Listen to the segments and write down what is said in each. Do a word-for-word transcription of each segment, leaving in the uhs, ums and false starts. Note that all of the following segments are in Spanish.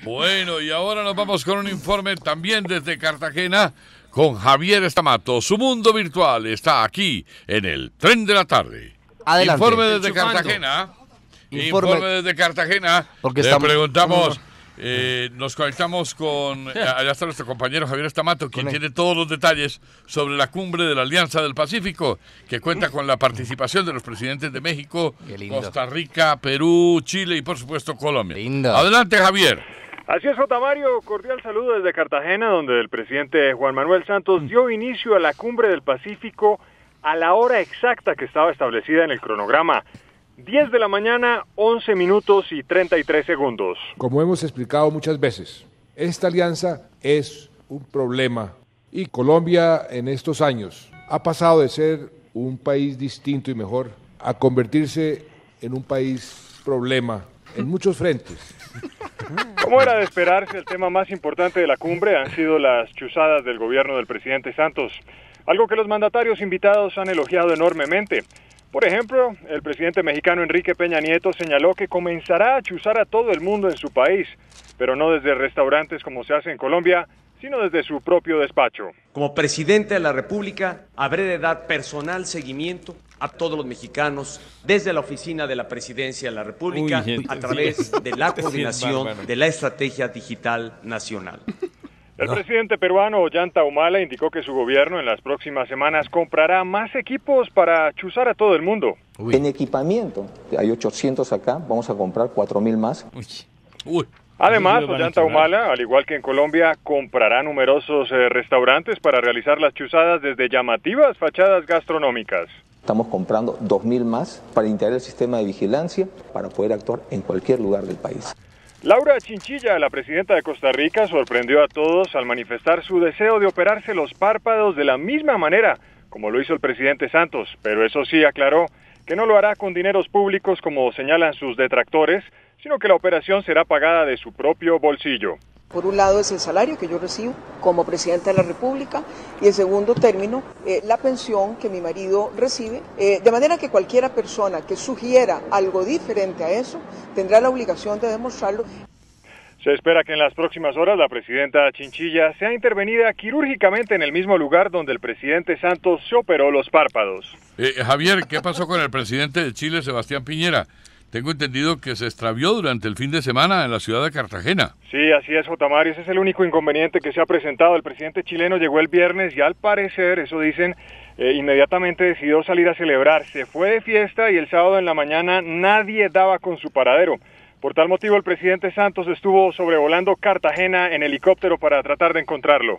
Bueno, y ahora nos vamos con un informe también desde Cartagena con Javier Estamato. Su mundo virtual está aquí en el Tren de la Tarde. Adelante. Informe desde Enchufando. Cartagena. Informe. Informe desde Cartagena. Porque Le estamos- preguntamos, eh, nos conectamos con, eh, allá está nuestro compañero Javier Estamato, quien tiene todos los detalles sobre la cumbre de la Alianza del Pacífico, que cuenta con la participación de los presidentes de México, Costa Rica, Perú, Chile y por supuesto Colombia. Adelante, Javier. Así es, J. Mario, cordial saludo desde Cartagena, donde el presidente Juan Manuel Santos dio inicio a la Cumbre del Pacífico a la hora exacta que estaba establecida en el cronograma. diez de la mañana, once minutos y treinta y tres segundos. Como hemos explicado muchas veces, esta alianza es un problema y Colombia en estos años ha pasado de ser un país distinto y mejor a convertirse en un país problema en muchos frentes. Como era de esperarse, el tema más importante de la cumbre han sido las chuzadas del gobierno del presidente Santos, algo que los mandatarios invitados han elogiado enormemente. Por ejemplo, el presidente mexicano Enrique Peña Nieto señaló que comenzará a chuzar a todo el mundo en su país, pero no desde restaurantes como se hace en Colombia, sino desde su propio despacho. Como presidente de la República, habré de dar personal seguimiento a todos los mexicanos desde la oficina de la Presidencia de la República Uy, a sí. través de la Este sí es coordinación bárbaro. de la Estrategia Digital Nacional. El presidente peruano Ollanta Humala indicó que su gobierno en las próximas semanas comprará más equipos para chuzar a todo el mundo. En equipamiento, hay ochocientos acá, vamos a comprar cuatro mil más. Además, Eso sí lo van a Ollanta chuzar. Humala, al igual que en Colombia, comprará numerosos eh, restaurantes para realizar las chuzadas desde llamativas fachadas gastronómicas. Estamos comprando dos mil más para integrar el sistema de vigilancia para poder actuar en cualquier lugar del país. Laura Chinchilla, la presidenta de Costa Rica, sorprendió a todos al manifestar su deseo de operarse los párpados de la misma manera como lo hizo el presidente Santos, pero eso sí aclaró que no lo hará con dineros públicos como señalan sus detractores, sino que la operación será pagada de su propio bolsillo. Por un lado es el salario que yo recibo como presidenta de la República y en segundo término eh, la pensión que mi marido recibe, eh, de manera que cualquiera persona que sugiera algo diferente a eso tendrá la obligación de demostrarlo. Se espera que en las próximas horas la presidenta Chinchilla sea intervenida quirúrgicamente en el mismo lugar donde el presidente Santos se operó los párpados. Eh, Javier, ¿qué pasó con el presidente de Chile, Sebastián Piñera? Tengo entendido que se extravió durante el fin de semana en la ciudad de Cartagena. Sí, así es, J. Mario, ese es el único inconveniente que se ha presentado. El presidente chileno llegó el viernes y al parecer, eso dicen, eh, inmediatamente decidió salir a celebrar. Se fue de fiesta y el sábado en la mañana nadie daba con su paradero. Por tal motivo, el presidente Santos estuvo sobrevolando Cartagena en helicóptero para tratar de encontrarlo.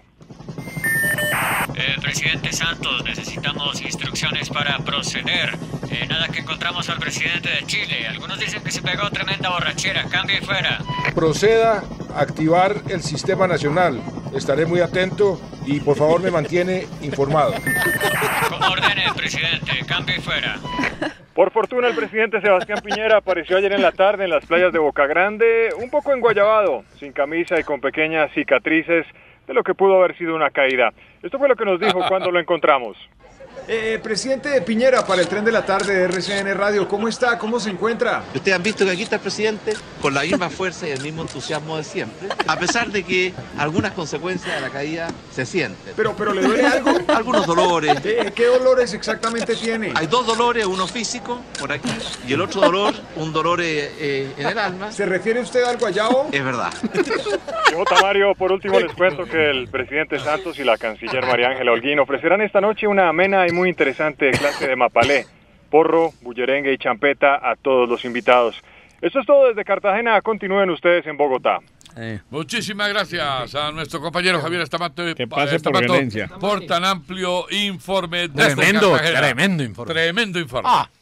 Eh, presidente Santos, necesitamos instrucciones para proceder. Eh, nada que encontramos al presidente de Chile. Algunos dicen que se pegó tremenda borrachera. Cambio y fuera. Proceda a activar el sistema nacional. Estaré muy atento y por favor me mantiene informado. Como ordene, presidente. Cambio y fuera. Por fortuna, el presidente Sebastián Piñera apareció ayer en la tarde en las playas de Boca Grande, un poco enguayabado, sin camisa y con pequeñas cicatrices de lo que pudo haber sido una caída. Esto fue lo que nos dijo cuando lo encontramos. Eh, presidente Piñera, para el Tren de la Tarde de R C N Radio, ¿cómo está? ¿Cómo se encuentra? Ustedes han visto que aquí está el presidente con la misma fuerza y el mismo entusiasmo de siempre, a pesar de que algunas consecuencias de la caída se sienten. Pero, pero ¿le duele algo? Algunos dolores. ¿Qué, qué dolores exactamente tiene? Hay dos dolores, uno físico, por aquí, y el otro dolor, un dolor eh, eh, en el alma. ¿Se refiere usted al guayabo? Es verdad. J. Mario, por último les cuento que el presidente Santos y la canciller María Ángela Holguín ofrecerán esta noche una amena y muy interesante clase de mapalé, porro, bullerengue y champeta a todos los invitados. Eso es todo desde Cartagena. Continúen ustedes en Bogotá. Eh. Muchísimas gracias a nuestro compañero Javier Estamato, Que pase Estamato por Valencia. por tan amplio informe desde Tremendo, Cartagena. tremendo informe. Tremendo informe. Ah.